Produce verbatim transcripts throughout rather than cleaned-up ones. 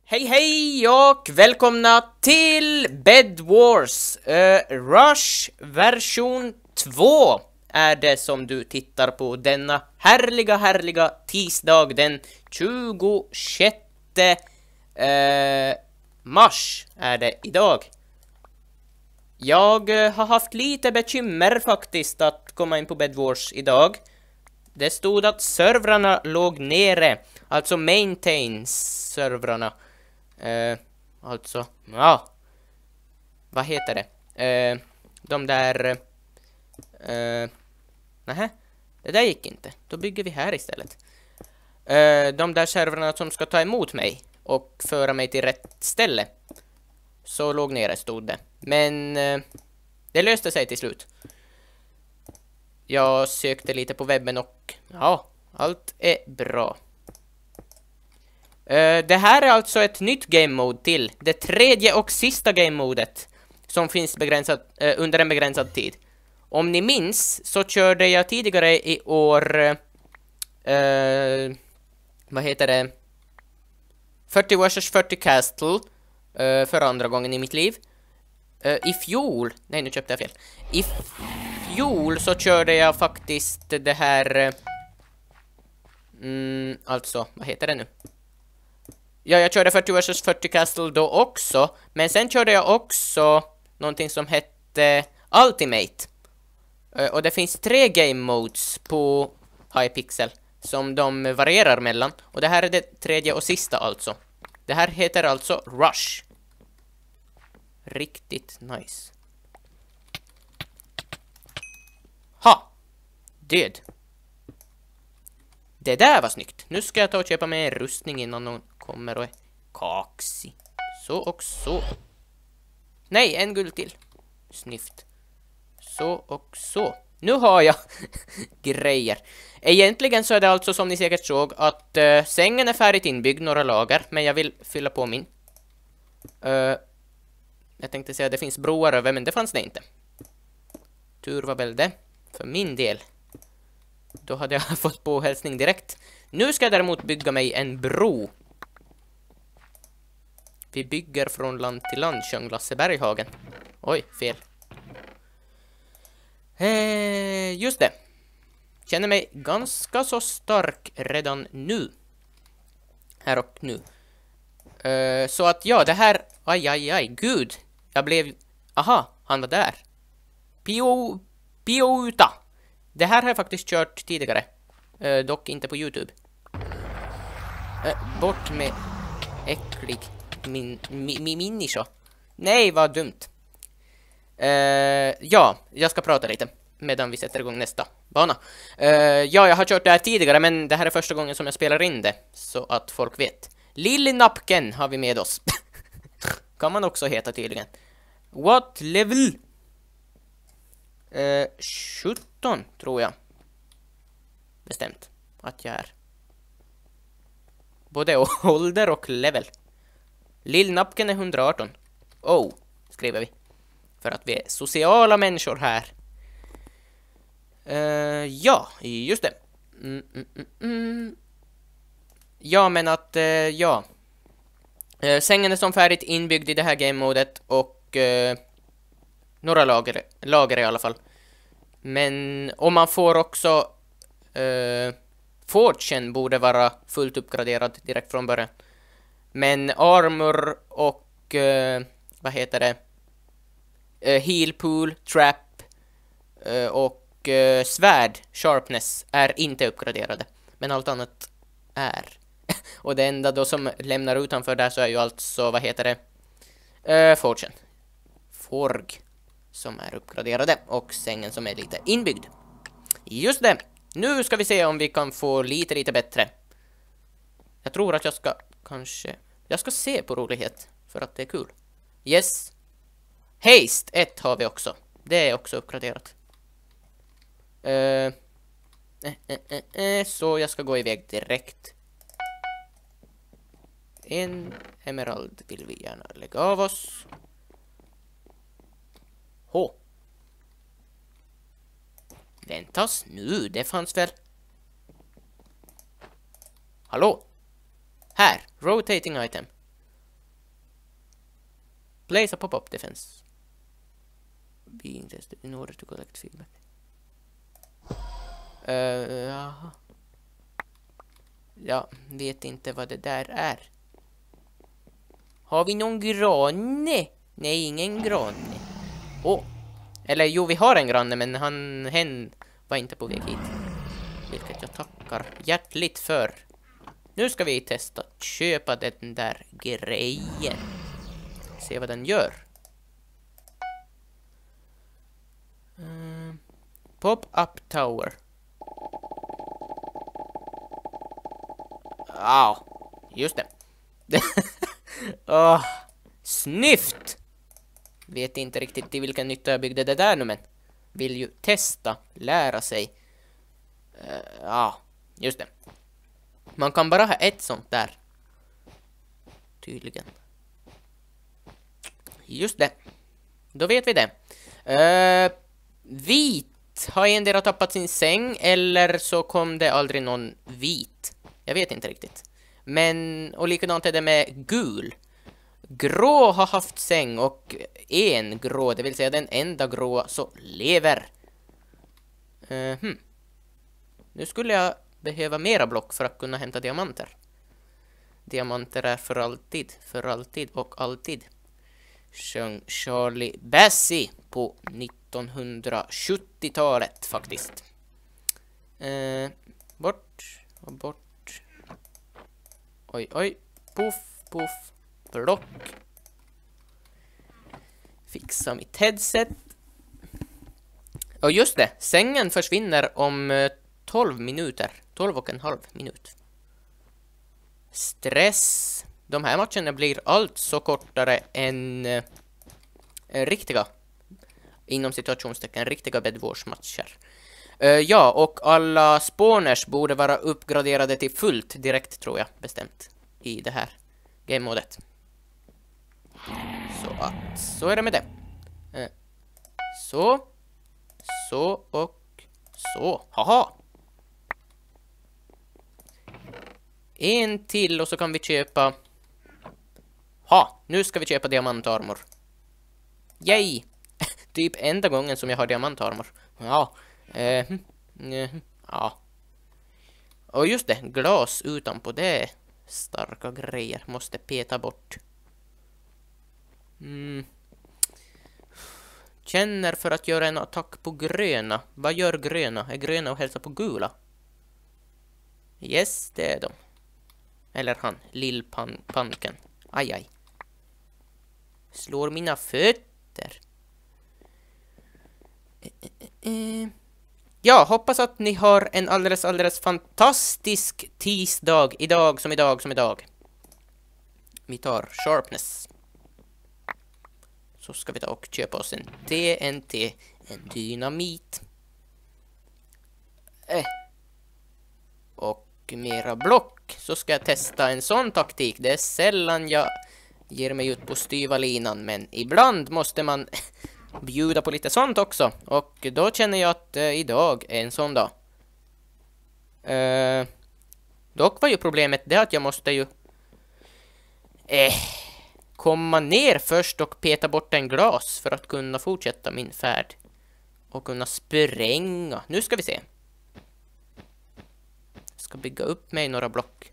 Hej hej och välkomna till Bed Wars uh, Rush version två är det som du tittar på denna härliga härliga tisdag den tjugosjätte uh, mars är det idag. Jag uh, har haft lite bekymmer faktiskt att komma in på Bed Wars idag. Det stod att servrarna låg nere, alltså maintain-servrarna. Uh, alltså, ja. Vad heter det? Uh, de där... Uh, nähä, det där gick inte. Då bygger vi här istället. Uh, de där servrarna som ska ta emot mig och föra mig till rätt ställe. Så låg nere stod det. Men uh, det löste sig till slut. Jag sökte lite på webben och ja, allt är bra. Uh, det här är alltså ett nytt game mode till. Det tredje och sista game modet som finns begränsat, uh, under en begränsad tid. Om ni minns så körde jag tidigare i år uh, vad heter det? fyrtio versus fyrtio Castle uh, för andra gången i mitt liv. Uh, I fjol, nej nu köpte jag fel. I fjol så körde jag faktiskt det här uh, mm, alltså, vad heter det nu? Ja, jag körde fyrtio versus fyrtio Castle då också. Men sen körde jag också någonting som hette Ultimate. Uh, och det finns tre game modes på Hypixel som de varierar mellan. Och det här är det tredje och sista alltså. Det här heter alltså Rush. Riktigt nice. Ha! Död. Det där var snyggt. Nu ska jag ta och köpa mig en rustning innan någon kommer och är kaxig. Så och så. Nej, en guld till. Snyft. Så och så. Nu har jag grejer. Egentligen så är det alltså som ni säkert såg att uh, sängen är färdigt inbyggd några lager. Men jag vill fylla på min. Uh, jag tänkte säga att det finns broar över, men det fanns det inte. Tur var väl det. För min del. Då hade jag fått påhälsning direkt. Nu ska jag däremot bygga mig en bro. Vi bygger från land till land, sjöng Lasse Berghagen. Oj, fel. Eh, just det. Känner mig ganska så stark redan nu. Här och nu. Eh, så att ja, det här... Aj, aj, aj, gud. Jag blev... Aha, han var där. Pio... Piouta. Det här har jag faktiskt kört tidigare. Uh, dock inte på YouTube. Uh, bort med äcklig min, mi, mi, miniska. Nej, vad dumt. Uh, ja, jag ska prata lite medan vi sätter igång nästa bana. Uh, ja, jag har kört det här tidigare, men det här är första gången som jag spelar in det. Så att folk vet. Lille Napken har vi med oss. Kan man också heta tydligen. What level? Uh, sjutton tror jag. Bestämt att jag är. Både ålder och level. Lill Napken är hundraarton. Oh, skriver vi. För att vi är sociala människor här. Uh, ja, just det. Mm, mm, mm, mm. Ja, men att, uh, ja. Uh, sängen är som färdigt inbyggd i det här game-modet. Och uh, några lager, lager i alla fall. Men om man får också uh, Fortune borde vara fullt uppgraderad direkt från början. Men armor och uh, vad heter det? Uh, heal pool, trap uh, och uh, svärd, sharpness är inte uppgraderade. Men allt annat är. Och det enda då som lämnar utanför där så är ju alltså, vad heter det? Uh, Fortune. Forg. Som är uppgraderade och sängen som är lite inbyggd. Just det. Nu ska vi se om vi kan få lite lite bättre. Jag tror att jag ska kanske... Jag ska se på rolighet för att det är kul. Yes. Haste ett har vi också. Det är också uppgraderat. Uh, eh, eh, eh, eh, så jag ska gå iväg direkt. En emerald vill vi gärna lägga av oss. H. Väntas nu, det fanns väl. Hallå? Här, rotating item. Place a pop-up defense. Being tested in order to collect feedback. Uh, jaha. Ja, vet inte vad det där är. Har vi någon granne? Nej, ingen granne. Åh. Oh. Eller jo, vi har en granne, men han, hen var inte på väg hit. Vilket jag tackar hjärtligt för. Nu ska vi testa att köpa den där grejen. Se vad den gör. Uh, Pop-up tower. Ja, oh, just det. Oh, snyft! Vet inte riktigt i vilken nytta jag byggde det där nu, men vill ju testa, lära sig. Ja, uh, ah, just det. Man kan bara ha ett sånt där. Tydligen. Just det. Då vet vi det. Uh, vit. Har endera tappat sin säng, eller så kom det aldrig någon vit. Jag vet inte riktigt. Men, och likadant är det med gul. Grå har haft säng och en grå, det vill säga den enda grå, så lever. Uh, hmm. Nu skulle jag behöva mera block för att kunna hämta diamanter. Diamanter är för alltid, för alltid och alltid. Sjöng Charlie Bassey på nittonhundrasjuttiotalet faktiskt. Uh, bort och bort. Oj, oj. Puff, puff. Block. Fixa mitt headset. Och just det, sängen försvinner om tolv minuter. tolv och en halv minut. Stress. De här matcherna blir alltså kortare än eh, riktiga, inom situationstecken, riktiga Bed Wars-matcher. Uh, ja, och alla spawners borde vara uppgraderade till fullt direkt, tror jag, bestämt, i det här game-modet. Så att, så är det med det. Uh, så, så och så. Haha! En till och så kan vi köpa... Ha, nu ska vi köpa diamantarmor. Yay! Typ enda gången som jag har diamantarmor. Ja. Eh, eh, ja. Och just det, glas utanpå det. Starka grejer. Måste peta bort. Mm. Känner för att göra en attack på gröna. Vad gör gröna? Är gröna och hälsa på gula? Yes, det är de. Eller han, lillpanken. Aj, aj. Slår mina fötter. Eh, eh, eh. Ja, hoppas att ni har en alldeles, alldeles fantastisk tisdag. Idag som idag som idag. Vi tar sharpness. Så ska vi ta och köpa oss en T N T. En dynamit. Eh. Och mera block. Så ska jag testa en sån taktik. Det är sällan jag ger mig ut på styva linan. Men ibland måste man bjuda på lite sånt också. Och då känner jag att eh, idag är en sån dag. Eh, dock var ju problemet det att jag måste ju eh, komma ner först och peta bort en glas för att kunna fortsätta min färd. Och kunna spränga. Nu ska vi se. Jag ska bygga upp mig några block.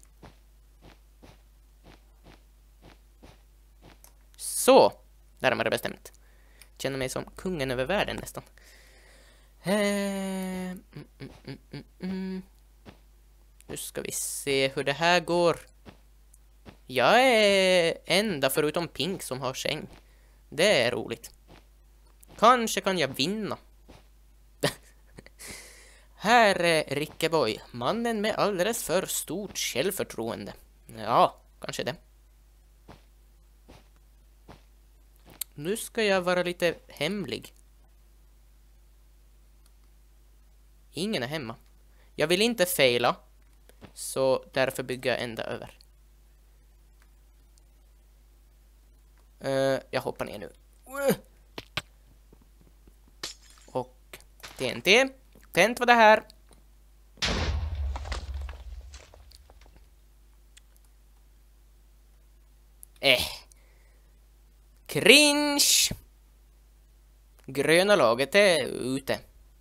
Så, närmare bestämt. Känner mig som kungen över världen nästan. Eh, mm, mm, mm, mm, mm. Nu ska vi se hur det här går. Jag är enda förutom Pink som har säng. Det är roligt. Kanske kan jag vinna. Här är Rickeboy, mannen med alldeles för stort självförtroende. Ja, kanske det. Nu ska jag vara lite hemlig. Ingen är hemma. Jag vill inte faila. Så därför bygger jag ända över. Uh, jag hoppar ner nu. Uh. Och T N T. Tänt var det här. Eh. Cringe! Gröna laget är ute.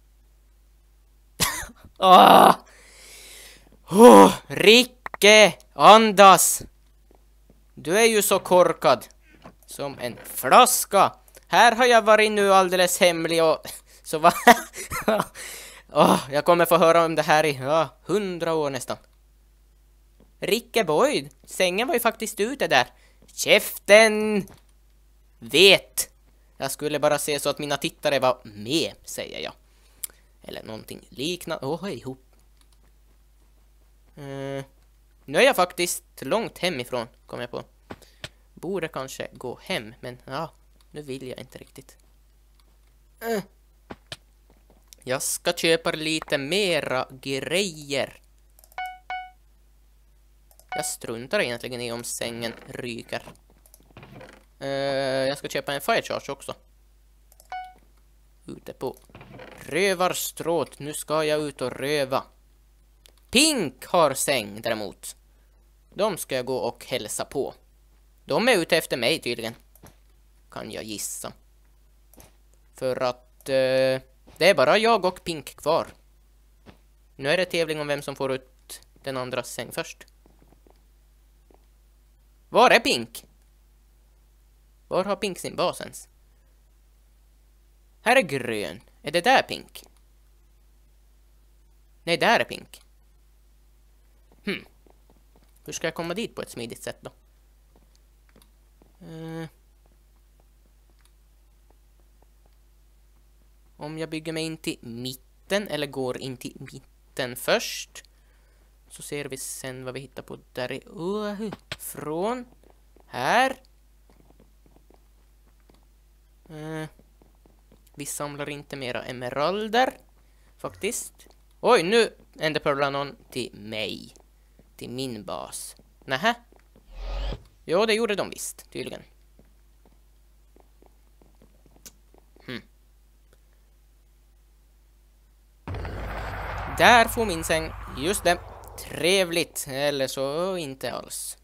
Åh! Oh, Ricke! Andas! Du är ju så korkad. Som en flaska. Här har jag varit nu alldeles hemlig och... Så va... oh, jag kommer få höra om det här i ja, hundra år nästan. Ricke Boyd, sängen var ju faktiskt ute där. Käften! Vet! Jag skulle bara se så att mina tittare var med, säger jag. Eller någonting liknande. Åh, oh, ihop. Uh, nu är jag faktiskt långt hemifrån, kom jag på. Borde kanske gå hem, men ja, nu vill jag inte riktigt. Uh. Jag ska köpa lite mera grejer. Jag struntar egentligen i om sängen ryker. Uh, jag ska köpa en fire charge också. Ute på rövarstråt. Nu ska jag ut och röva. Pink har säng däremot. De ska jag gå och hälsa på. De är ute efter mig tydligen. Kan jag gissa. För att uh, det är bara jag och Pink kvar. Nu är det tävling om vem som får ut den andra säng först. Var är Pink? Var har Pink sin basens? Här är grön. Är det där Pink? Nej, där är Pink. Hmm. Hur ska jag komma dit på ett smidigt sätt då? Uh. Om jag bygger mig in till mitten eller går in till mitten först. Så ser vi sen vad vi hittar på därifrån. Här. Uh. Vi samlar inte mera emeralder. Faktiskt. Oj, nu enderpearlar någon till mig. Till min bas. Nähä. Jo, det gjorde de visst, tydligen. Hmm. Där får min säng. Just det. Trevligt. Eller så inte alls.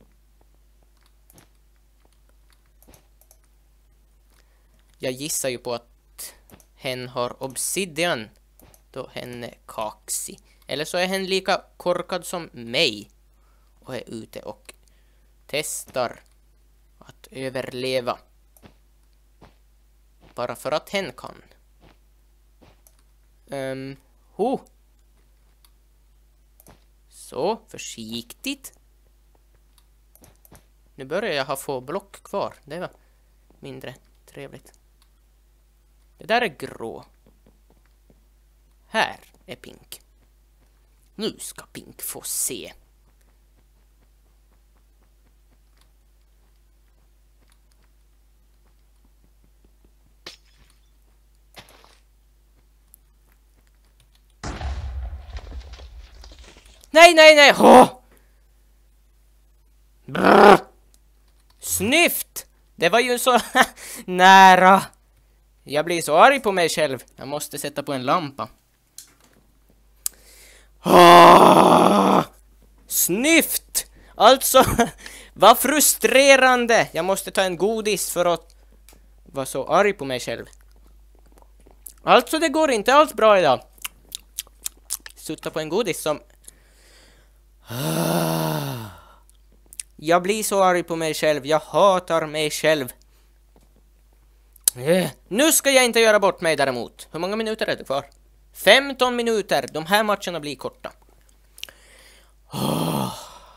Jag gissar ju på att hen har obsidian. Då hen är kaxig. Eller så är hen lika korkad som mig. Och är ute och testar att överleva. Bara för att hen kan. Um, ho. Så, försiktigt. Nu börjar jag ha få block kvar. Det var mindre trevligt. Det där är grå. Här är Pink. Nu ska Pink få se. Nej, nej, nej! Åh! Brr. Snyft! Det var ju så nära. Jag blir så arg på mig själv. Jag måste sätta på en lampa. Åh! Snyft! Alltså, vad frustrerande. Jag måste ta en godis för att vara så arg på mig själv. Alltså, det går inte alls bra idag. Sutta på en godis som... Jag blir så arg på mig själv. Jag hatar mig själv. Eh, nu ska jag inte göra bort mig däremot. Hur många minuter är det kvar? femton minuter. De här matcherna blir korta. Oh.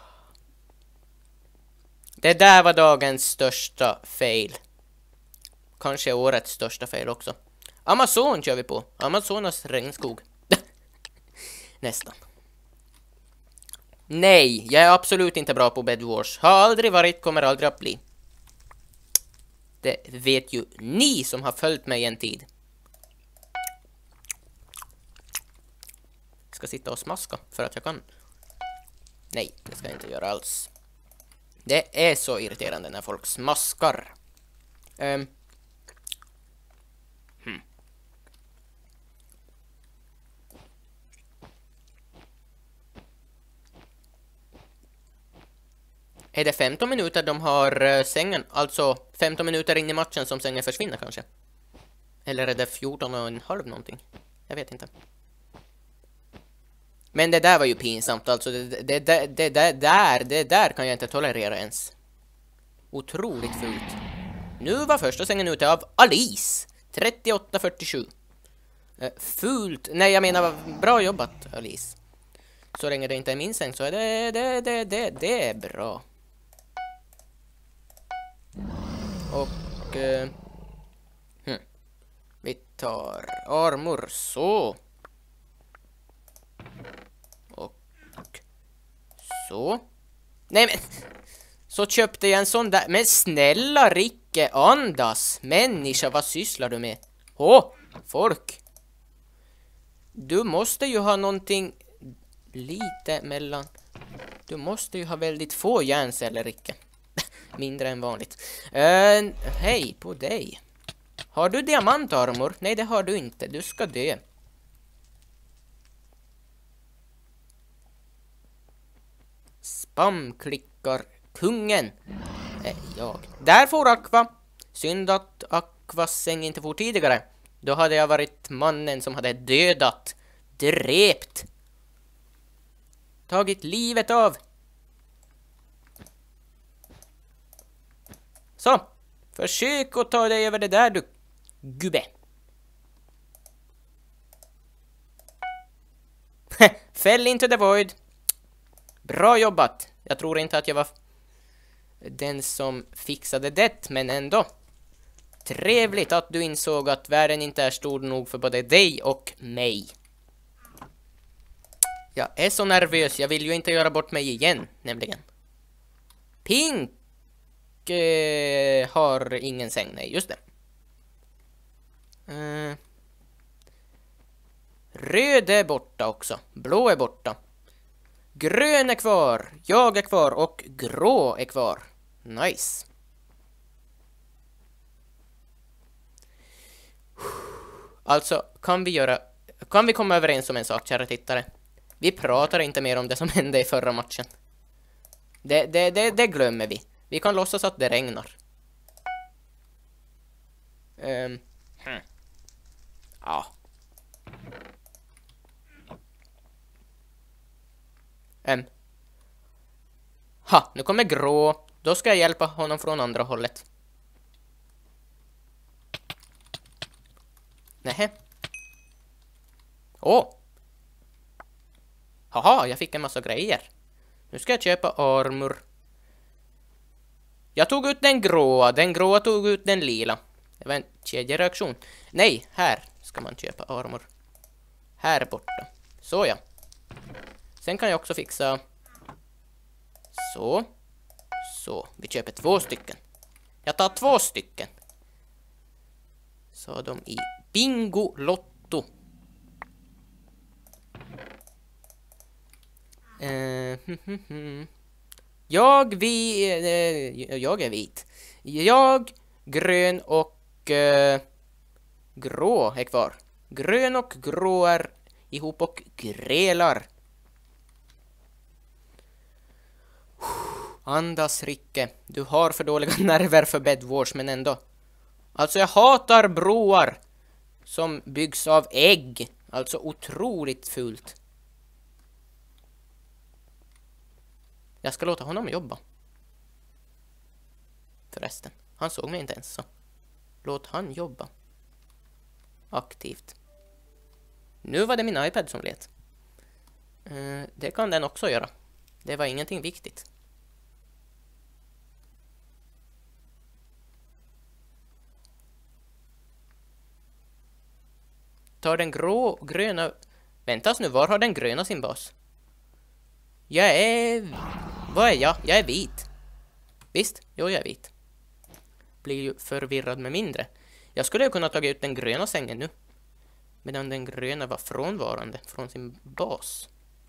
Det där var dagens största fail. Kanske årets största fail också. Amazon kör vi på. Amazonas regnskog. Nästan. Nej, jag är absolut inte bra på Bed Wars. Har aldrig varit, kommer aldrig att bli. Det vet ju ni som har följt mig en tid. Jag ska sitta och smaska för att jag kan. Nej, det ska jag inte göra alls. Det är så irriterande när folk smaskar. Um. Hmm. Är det femton minuter de har uh, sängen? Alltså femton minuter in i matchen som sängen försvinner kanske? Eller är det fjorton och en halv någonting? Jag vet inte. Men det där var ju pinsamt. Alltså det, det, det, det, det, där, det där kan jag inte tolerera ens. Otroligt fult. Nu var första sängen ute av Alice. trettioåtta fyrtiosju. Uh, fult. Nej, jag menar bra jobbat Alice. Så länge det inte är min säng så är det, det, det, det, det är bra. Och uh, hmm. vi tar armor så. Och så. Nej men så köpte jag en sån där. Men snälla Ricke, andas. Människa, vad sysslar du med? Åh, folk. Du måste ju ha någonting lite mellan. Du måste ju ha väldigt få hjärnceller, Ricke. Mindre än vanligt. Uh, Hej på dig. Har du diamantarmor? Nej, det har du inte. Du ska dö. Spamklickar kungen. Nej, jag. Där får Aqua. Synd att Aquas säng inte får tidigare. Då hade jag varit mannen som hade dödat, drept, tagit livet av. Så, försök att ta dig över det där, du gubbe. Fäll inte the void. Bra jobbat. Jag tror inte att jag var den som fixade det, men ändå. Trevligt att du insåg att världen inte är stor nog för både dig och mig. Jag är så nervös, jag vill ju inte göra bort mig igen, nämligen. Pink eh, har ingen säng, nej, just det. Eh, röd är borta också, blå är borta. Grön är kvar, jag är kvar och grå är kvar. Nice. Alltså, kan vi göra... Kan vi komma överens om en sak, kära tittare? Vi pratar inte mer om det som hände i förra matchen. Det, det, det, det glömmer vi. Vi kan låtsas att det regnar. Um, hmm. Ja. Um. Ha, nu kommer grå. Då ska jag hjälpa honom från andra hållet. Nähä. Åh. Haha, jag fick en massa grejer. Nu ska jag köpa armor. Jag tog ut den gråa, den gråa tog ut den lila. Det var en kedjereaktion. Nej, här ska man köpa armor. Här borta. Så ja. Sen kan jag också fixa så. Så, vi köper två stycken. Jag tar två stycken. Så de i Bingo Lotto. Uh, hm, hm, hm. Jag vi uh, jag är vit. Jag grön och uh, grå är kvar. Grön och grå är ihop och grälar. Andas, Ricke. Du har för dåliga nerver för Bed Wars, men ändå. Alltså jag hatar broar som byggs av ägg. Alltså otroligt fult. Jag ska låta honom jobba. Förresten, han såg mig inte ens så. Låt han jobba. Aktivt. Nu var det min iPad som let. Uh, det kan den också göra. Det var ingenting viktigt. Tar den grå, gröna... Väntas nu, var har den gröna sin bas? Jag är... Vad är jag? Jag är vit. Visst? Jo, jag är vit. Blir ju förvirrad med mindre. Jag skulle ju kunna ta ut den gröna sängen nu. Medan den gröna var frånvarande från sin bas.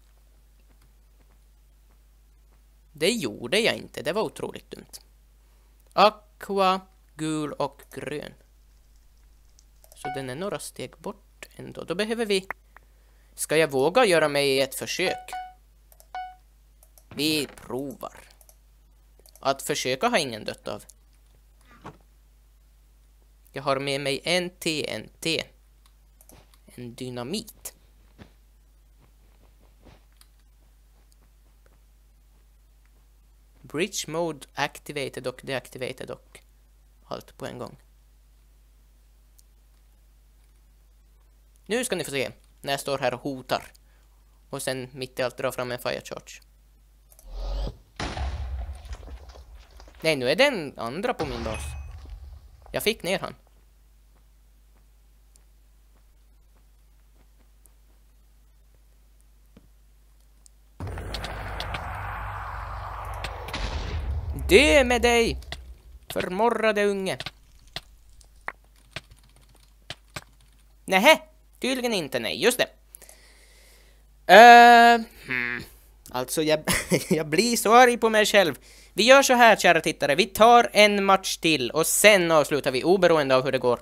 Det gjorde jag inte. Det var otroligt dumt. Aqua, gul och grön. Så den är några steg bort ändå. Då behöver vi... Ska jag våga göra mig ett försök? Vi provar. att försöka har ingen dött av. Jag har med mig en T N T. En dynamit. Bridge mode activated och deactivated och allt på en gång. Nu ska ni få se när jag står här och hotar. Och sen mitt i allt drar fram en fire charge. Nej, nu är den andra på min bas. Jag fick ner han. Dö med dig! Förmorrade unge. Nähä, tydligen inte, nej, just det. Uh, hmm. Alltså, jag, jag blir så arg på mig själv. Vi gör så här, kära tittare. Vi tar en match till och sen avslutar vi, oberoende av hur det går.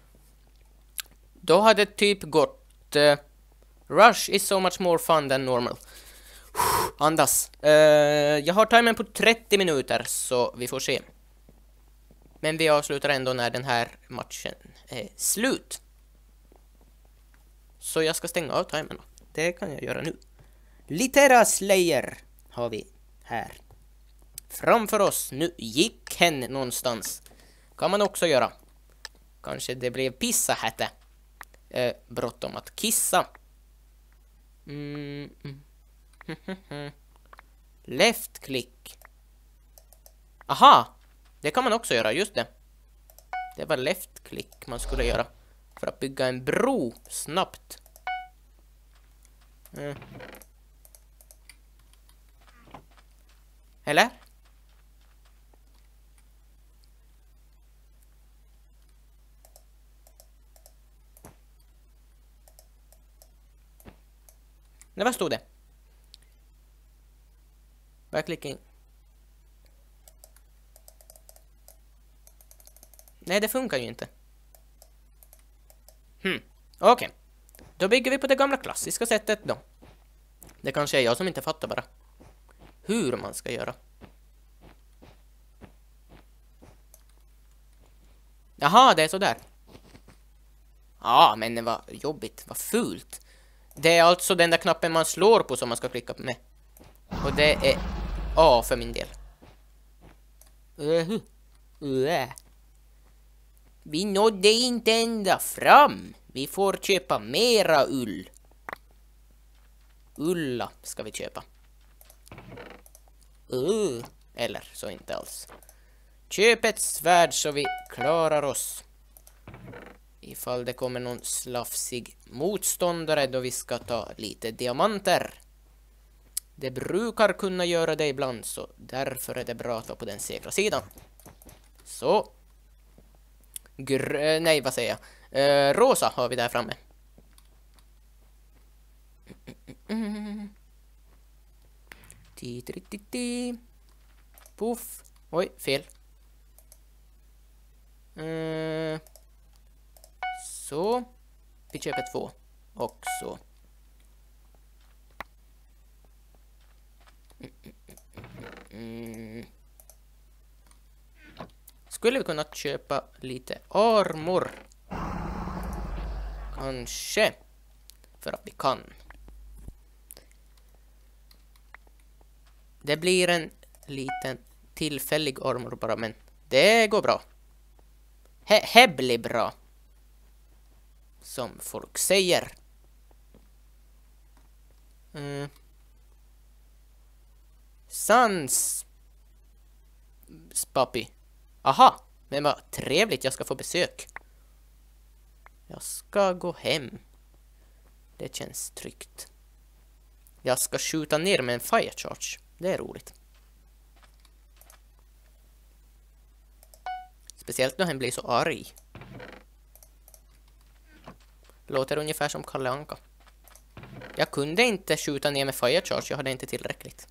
Då hade det typ gått... Uh, Rush is so much more fun than normal. Andas. Uh, jag har timern på trettio minuter, så vi får se. Men vi avslutar ändå när den här matchen är slut. Så jag ska stänga av timern då. Det kan jag göra nu. Litera Slayer har vi här. Framför oss. Nu gick hen någonstans. Kan man också göra. Kanske det blev pissa hätte. Eh, bråttom att kissa. Mm, mm. Left click. Aha! Det kan man också göra, just det. Det var left click man skulle göra. För att bygga en bro snabbt. Mm. Eller? Nej, vad stod det? Backclicking. Nej, det funkar ju inte. Hmm, okej. Okay. Då bygger vi på det gamla klassiska sättet då. Det kanske är jag som inte fattar bara hur man ska göra. Jaha, det är så där. Ja, men det var jobbigt, vad fult. Det är alltså den där knappen man slår på som man ska klicka med. Och det är A för min del. Uh-huh. Uh-huh. Vi nådde inte ända fram. Vi får köpa mera ull. Ulla ska vi köpa. Uh, eller så inte alls. Köp ett svärd så vi klarar oss. Ifall det kommer någon slafsig motståndare då vi ska ta lite diamanter. Det brukar kunna göra det ibland, så därför är det bra att vara på den säkra sidan. Så. Gr- nej, vad säger jag? Uh, rosa har vi där framme. Ti-ti-ti-ti. Puff. Oj, fel. Uh, så. Vi köper två. Och så. Mm. Skulle vi kunna köpa lite armor? Kanske. För att vi kan. Det blir en liten tillfällig armor bara, men det går bra. He, he blir bra. Som folk säger. Mm. Sans Spapi. Aha, men vad trevligt, jag ska få besök. Jag ska gå hem. Det känns tryggt. Jag ska skjuta ner med en fire charge. Det är roligt. Speciellt när han blir så arg. Låter ungefär som Kalle Anka. Jag kunde inte skjuta ner med fire charge, jag hade inte tillräckligt.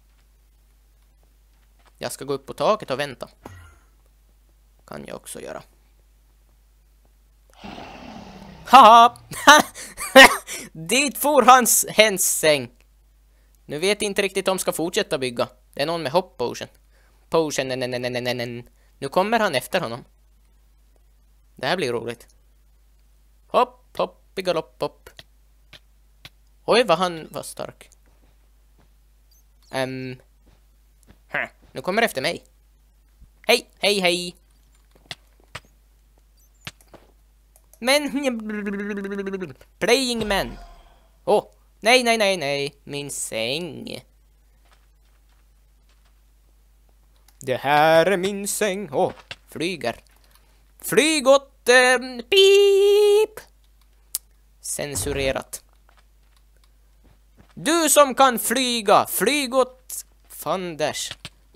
Jag ska gå upp på taket och vänta. Kan jag också göra. Haha! Dit for hans hens säng. Nu vet jag inte riktigt om de ska fortsätta bygga. Det är någon med hop potion. potion. Nu kommer han efter honom. Det här blir roligt. Hopp, hopp, galopp, hopp. Oj, vad han var stark. Um, huh. Nu kommer efter mig. Hej, hej, hej. Men... Playing man. Åh, oh, nej, nej, nej, nej. Min säng. Det här är min säng. Åh, oh, flyger. Flyg åt... Eh, pip! Censurerat. Du som kan flyga, flyg åt... Fanders.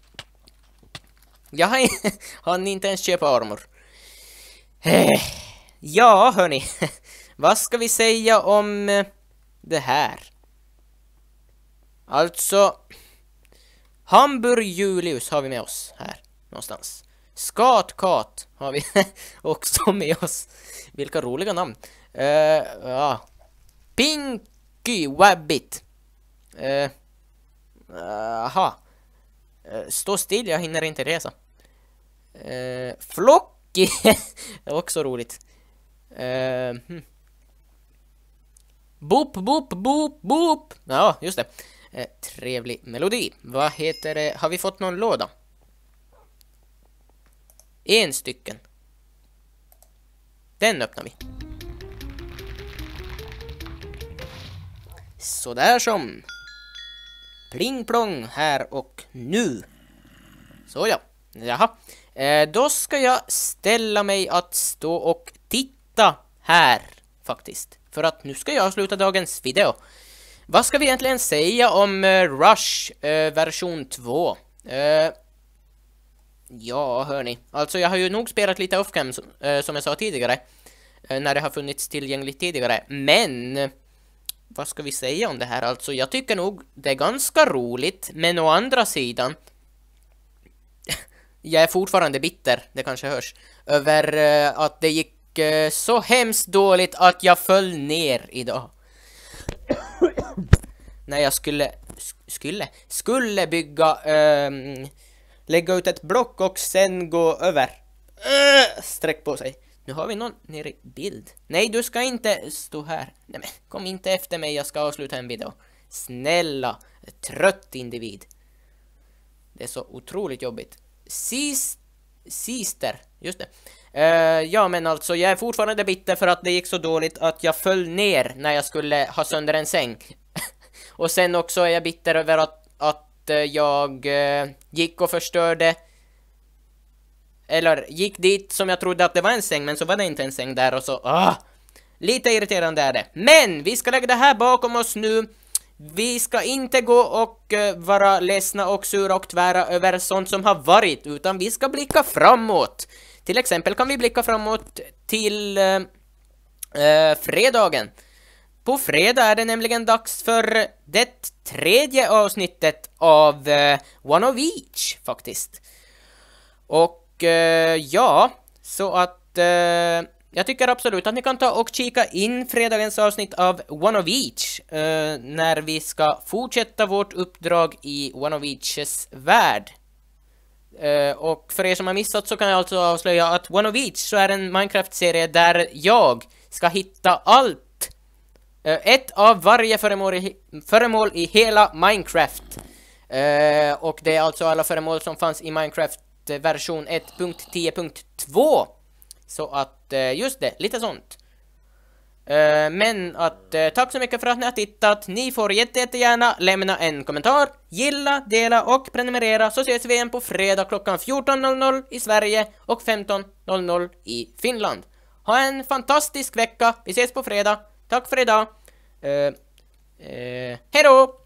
Jag har inte ens köpa armor. Eh, ja, hörni. Vad ska vi säga om eh, det här? Alltså... Hamburg Julius har vi med oss här någonstans. Skatkat har vi också med oss. Vilka roliga namn. Uh, ja. Pinky Wabbit. Uh, aha. Uh, stå still, jag hinner inte resa. Uh, Flocky. Det är också roligt. Uh, hmm. Boop, boop, boop, boop. Ja, just det. Eh, trevlig melodi. Vad heter det? Har vi fått någon låda? En stycken. Den öppnar vi. Så där som. Pling plong här och nu. Så ja. Jaha. Eh, då ska jag ställa mig att stå och titta här faktiskt. För att nu ska jag sluta dagens video. Vad ska vi egentligen säga om uh, Rush uh, version två? Uh, ja, hörni. Alltså, jag har ju nog spelat lite off-cam som, uh, som jag sa tidigare. Uh, när det har funnits tillgängligt tidigare. Men, uh, vad ska vi säga om det här? Alltså, jag tycker nog det är ganska roligt. Men å andra sidan... jag är fortfarande bitter, det kanske hörs. Över uh, att det gick uh, så hemskt dåligt att jag föll ner idag. När jag skulle skulle skulle bygga ähm, lägga ut ett block och sen gå över äh, sträck på sig. Nu har vi någon nere i bild. Nej, du ska inte stå här. Nej, men kom inte efter mig, jag ska avsluta en video. Snälla, trött individ. Det är så otroligt jobbigt. Sis, sister, just det. Uh, ja, men alltså, jag är fortfarande bitter för att det gick så dåligt att jag föll ner när jag skulle ha sönder en säng. Och sen också är jag bitter över att, att uh, jag uh, gick och förstörde... Eller gick dit som jag trodde att det var en säng, men så var det inte en säng där och så... Uh, lite irriterande är det. Men vi ska lägga det här bakom oss nu. Vi ska inte gå och uh, vara ledsna och sura och tvära över sånt som har varit, utan vi ska blicka framåt. Till exempel kan vi blicka framåt till uh, uh, fredagen. På fredag är det nämligen dags för det tredje avsnittet av uh, One of Each, faktiskt. Och uh, ja, så att uh, jag tycker absolut att ni kan ta och kika in fredagens avsnitt av One of Each uh, när vi ska fortsätta vårt uppdrag i One of Eaches värld. Uh, och för er som har missat så kan jag alltså avslöja att One of Each så är en Minecraft-serie där jag ska hitta allt. Uh, ett av varje föremål i, föremål i hela Minecraft. Uh, och det är alltså alla föremål som fanns i Minecraft version ett punkt tio punkt två. Så att, uh, just det, lite sånt. Uh, men att, uh, tack så mycket för att ni har tittat. Ni får jätte, jättegärna lämna en kommentar, gilla, dela och prenumerera, så ses vi igen på fredag klockan fjorton noll noll i Sverige och femton noll noll i Finland. Ha en fantastisk vecka, vi ses på fredag. Tack för idag. Uh, uh, hej då!